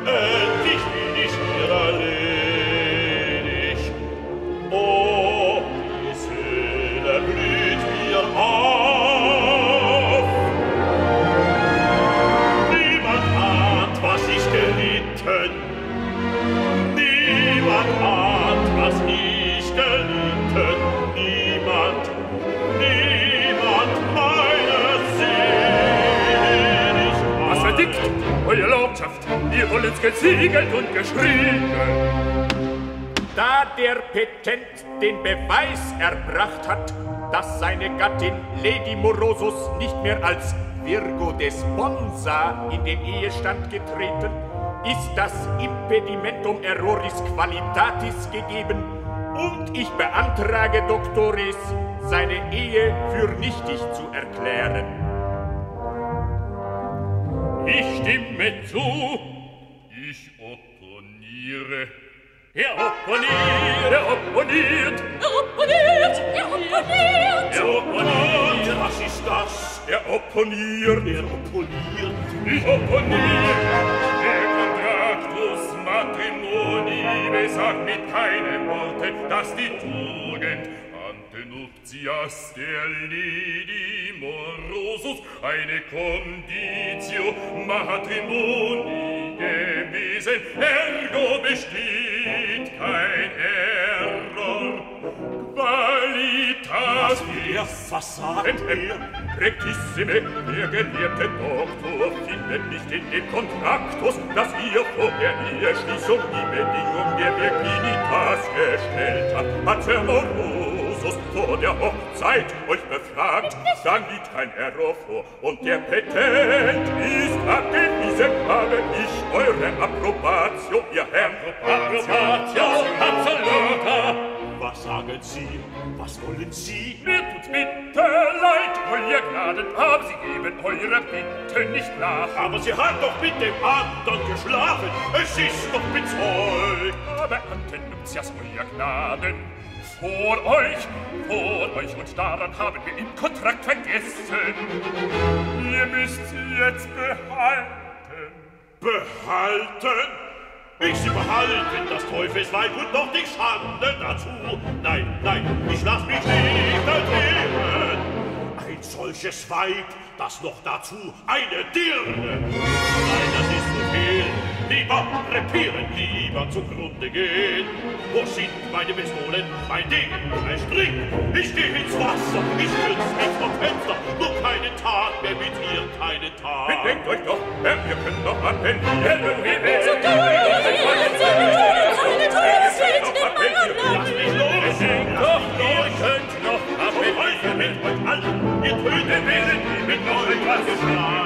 endlich bin ich hier alleinig. Oh, die Seele blüht mir auf. Niemand ahnt, was ich gelitten. Niemand ahnt, was ich gelitten. Niemand, meine Seligkeit. Was verdickt, Euer Lordschaft, ihr wollt's gesiegelt und geschrieben. Da der Petent den Beweis erbracht hat, dass seine Gattin Lady Morosus nicht mehr als Virgo Desponsa in den Ehestand getreten, ist das Impedimentum erroris qualitatis gegeben und ich beantrage, Doctoris, seine Ehe für nichtig zu erklären. Ich stimme zu. Ich opponiere. Er opponiert. Er opponiert. Er opponiert. Er opponiert. Er opponiert. Was ist das? Er opponiert. Er opponiert. Ich opponiere. Der Contractus Matrimoni besagt mit keinem Worte, dass die Tugend ante nuptias der Lady Morosus eine Conditio Matrimoni gewesen, ergo besteht kein Error. Qualitas Was sagt er? Rectissime, der gelehrte Doktor findet nicht in dem Kontraktus, dass ihr vor der Eheschließung die Bedingung der Virginitas gestellt habt. Hat Herr Morosus vor der Hochzeit euch befragt, dann liegt kein Error vor und der Petent ist abgewiesen, habe ich eure Approbatio, ihr Herr. Approbatio absoluta. Was sagen Sie? Was wollen Sie? Mir tut's bitte leid, euer Gnaden, aber Sie geben eure Bitte nicht nach. Aber sie hat doch mit dem anderen geschlafen. Es ist doch bezeugt. Aber ante nuptias, euer Gnaden, vor euch und daran haben wir im Kontrakt vergessen. Ihr müsst sie jetzt behalten. Behalten? Ich sie behalten, das Teufelsweib und noch die Schande dazu. Nein, nein, ich lass mich nicht erklären. Ein solches Weib, das noch dazu eine Dirne. Nein, das ist zu viel. Lieber repieren, lieber zugrunde gehen. Wo sind meine Pistolen, mein Degen, mein Strick? Ich geh ins Wasser, ich stürz mich vom Fenster. Nur keine Tat mehr mit ihr, keine Tat. Bedenkt euch doch, wir können doch appellieren. Keine Lass mich los! Bedenkt doch, ihr könnt noch Heute appellieren. mit euch allen, ihr tötet mich mit euch was geschlagen.